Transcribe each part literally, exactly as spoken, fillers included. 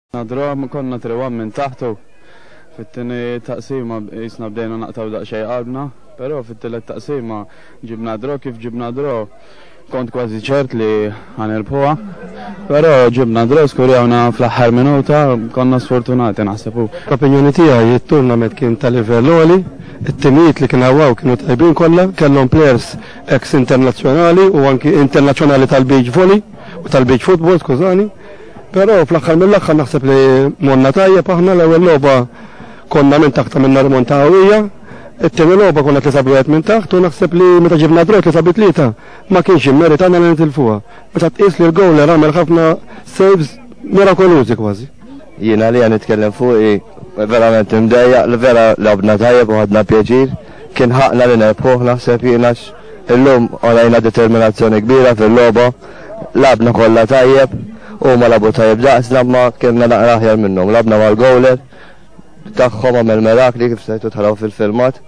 Nadra konna trewan minn taħtu fit-tieni taqsima jisna bdejna naqtaw daqsxejn qalbna, però fit-tielet taqsima ġibna dro kif ġibna dro kont kważi ċert li ħanirpuha, però ġibna dro skurjawna fl-aħħar minuta konna sfortunati naħsebu. L-opinjoni tiegħi it-turnament kien ta' livell għoli, it-timijiet li kien hawn kienu tajbin kollha, kellhom players ex internazzjonali u anki internazzjonali tal-beach volley u tal-beach football, skużani. Però fl-aħħar mill-aħħar naħseb li monna tajjeb aħna l-ewwel logħba konna minn taħt minna rimonta qawwija, it-tieni logħba konna tlieta bwieħed minn taħt u naħseb li meta ġibna drog tlieta bi tlieta ma kienx immerit għandna li nitilfuha. Meta tqis li l-gowler għamel ħafna saves mirakolużi kważi. Jiena li nitkellem fuqi verament imdejjaq li vera labna tajjeb u ħadna pjaċir, kien ħaqna li nerbħuh naħseb jiena illum għolajna determinazzjoni kbira fil-logħba, labna kollha tajjeb. U ma labu tajib daqsna ma kienna naqra aħjar minnhom, labna mal-gowler tagħhom għamel mirakli kif sejtu tħaraw fil-filmat,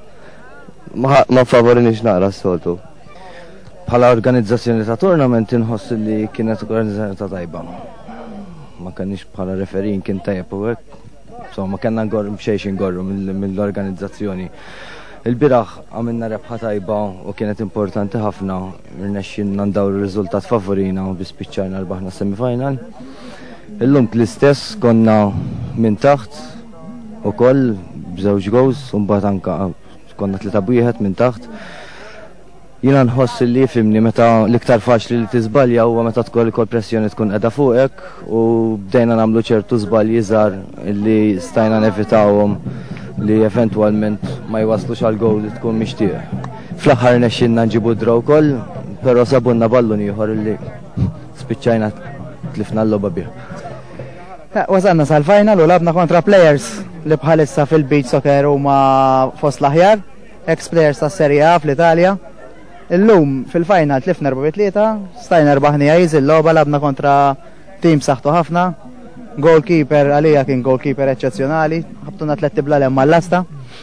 ma favorinix naqra s-soltu. Bħala organizzazzjoni ta' turnament inħoss li kienet organizzazzjoni ta' tajba. Ma kenniex bħala referin kien tajjeb u hekk, insomma ma kellna ngorru b'xejn ingorru mill-organizzazzjoni. Il-biraħ għamilna rebħa tajba u kienet importanti ħafna, rnexxinna ndaw ir-riżultat favorina u bispiċċajna rbaħna semifinal. Illum l-istess konna minn taħt ukoll b'żewġ gows u mbagħad anke konna tlieta bwieħed minn taħt. Jiena nħoss li fimni meta l-iktar faċli li tiżbalja huwa meta tkun ikoll pressjoni tkun qiegħda fuqek u bdejna nagħmlu ċertu żbalji żgħar li stajna nevitawhom li eventualment ma jwaslux għal gowl li tkun mixtieq. Fl-aħħar nexxinna nġibu draw ukoll, però sabunna ballun ieħor li spiċċajna tlifna l-logħba bih. Wasalna sal-final u labna kontra players li bħalissa fil-beach soccer huma fost l-aħjar, ex-players tas-Serie A fl-Italja. Illum fil-final tlifna erba' bi tlieta, stajna rbaħni għajż il-logħba labna kontra tim saħħtu ħafna. Goalkeeper għalija kien goalkeeper eccezzjonali, ħabtuna tlet tibla l mal-lasta.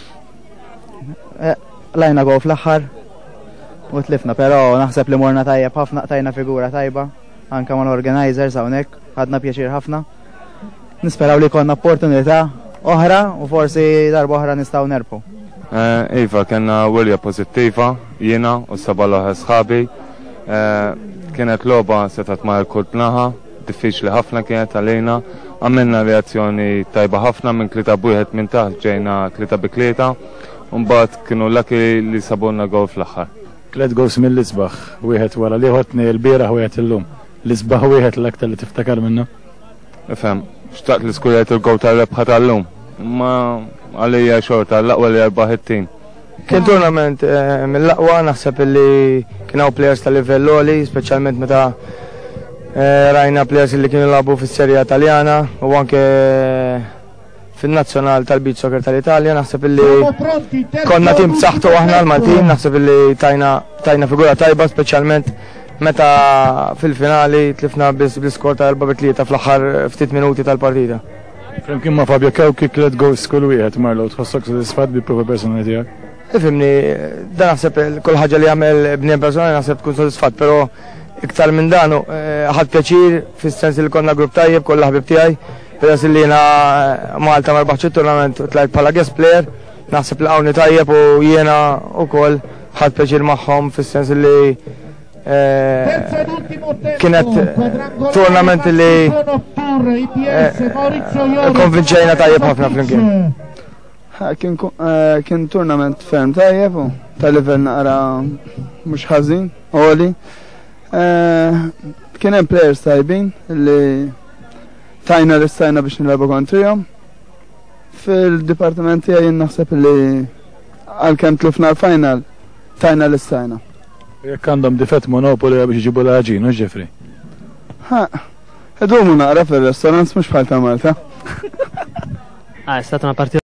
Lajna gol fl-aħħar u tlifna, però naħseb li morna tajjeb ħafna, tajna figura tajba, anka mal-organizers hawnhekk, ħadna pjaċir ħafna. Nisperaw li konna opportunità oħra u forsi darba oħra nistgħu nerpu. Iva, kena wilja pożittiva jiena u seba' l-oħra sħabi. Kienet logħba setat ma' l-kull bnaħa, diffiċli ħafna kienet għalina, għamilna reazzjoni tajba ħafna minn tlieta bwieħed minn taħt ġejna tlieta bi tlieta, u mbagħad kienu laki li sabunna gol fl-aħħar. Tliet gols mill-isbaħ, wieħed wara li ħotni l-bieraħ wieħed illum. L-isbaħ wieħed l-aktar li tiftakar minnu. Ifhem, xtaqt li skurjajt il-gol tal-rebħa tal-lum, ma għalija xorta l-aqwa li erbaħ it-tim. Kien turnament mill-aqwa naħseb li kien hawn players ta' livell għoli, speċjalment meta rajna players li kienu labu fis-serja Taljana u anke fin-nazzjonal tal-beach soccer tal-Italja. Naħseb li konna tim b'saħħtu aħna l-Maltin, naħseb li tajna tajna figura tajba speċjalment meta fil-finali tlifna bl-iskor ta' erba' bi tlieta fl-aħħar ftit minuti tal-partita. Flimkien ma' Fabio Kewki tliet goals kull wieħed Marlo, tħossok sodisfatt bil-prova personali tiegħek? Ifhimni, dan naħseb kull ħaġa li jagħmel bnien personali naħseb tkun sodisfatt, però iktar minn danu ħadd pjaċir fis-sens li konna grupp tajjeb kollha ħbib tiegħi, peress li jiena Malta ma rbaħx it-turnament u tlajt bħala guest player, naħseb li hawnni tajjeb u jiena wkoll ħadd pjaċir magħhom fis-sens li kienet turnament li konvinċejna tajjeb ħafna flimkien. Kien turnament ferm tajjeb u tal-livell naqra mhux ħażin, għoli. Kien hemm players tajbin li tajna l-istajna biex nilagħbu kontrihom. Fil-dipartiment tiegħi naħseb li għalkemm tlifna l-final tajna l-istajna. Jekk għandhom difett monopoli biex iġibu l-ħaġin, u ġifri? Ha, idumu naqra fil-restorants mhux bħal ta' Malta. Ah, è stata una partita